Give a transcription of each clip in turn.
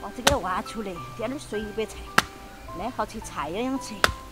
把这个挖出来，点点水白菜，那好吃菜一样吃。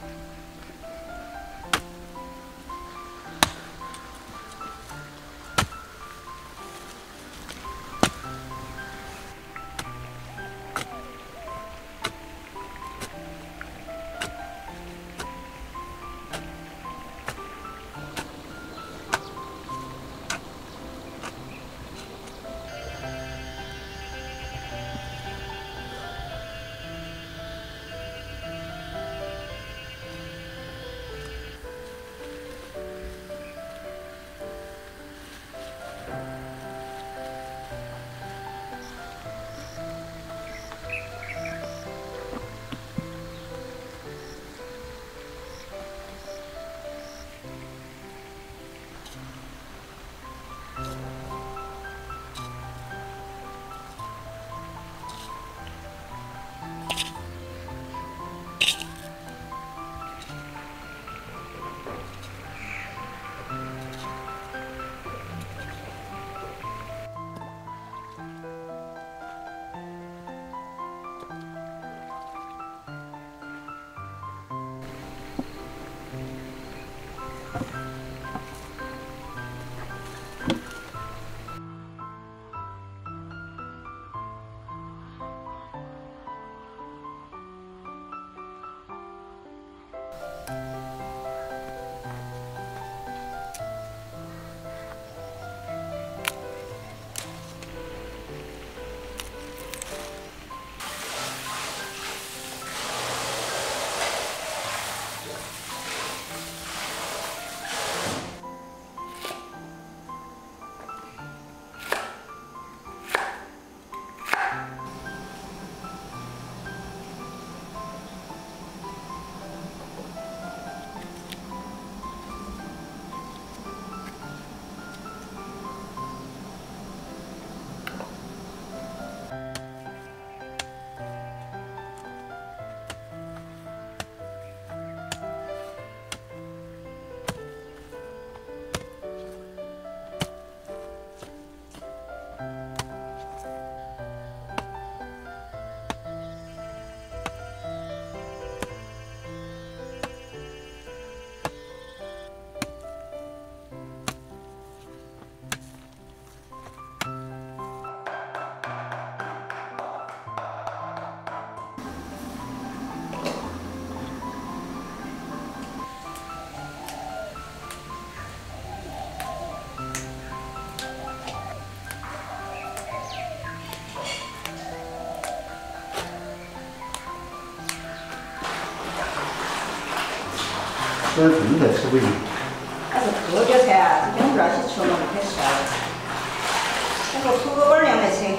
这正在吃不赢。 它是泡脚菜啊，这姜不那些出门可吃了。那个土豆干儿样来吃。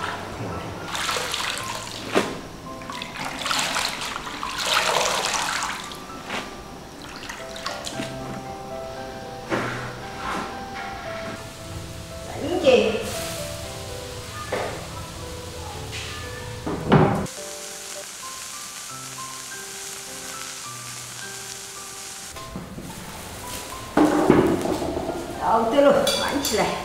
再见。 好的了，慢起来。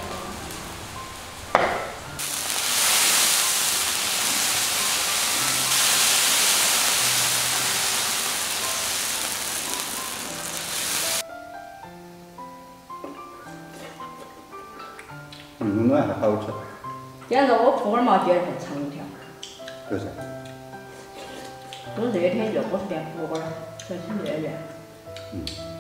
暖还好吃。 这样子我铺点毛卷还长一条。 就是。 都热天就多吃点火锅儿，小心热热。